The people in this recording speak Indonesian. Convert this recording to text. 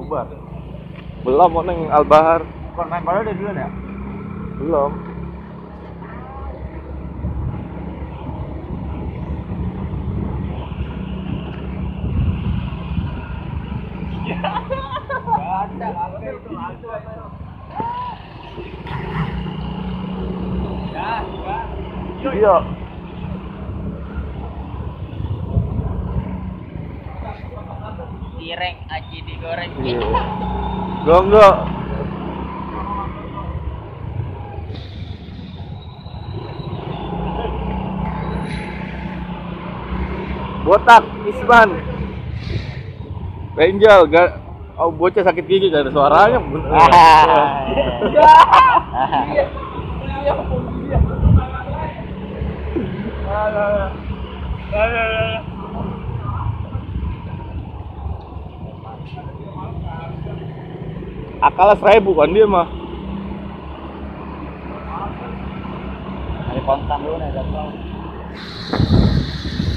bubar. Belum mau neng Albahar. Bukan main bola udah duluan ya? Belum. Iya. Direng aji digoreng. Iya. Enggak. Botak, Isman. Benjal, gak. Oh, bocah sakit gigi gak ada suaranya. Akalnya 1000 kan dia mah. Ada kontan dulu nih,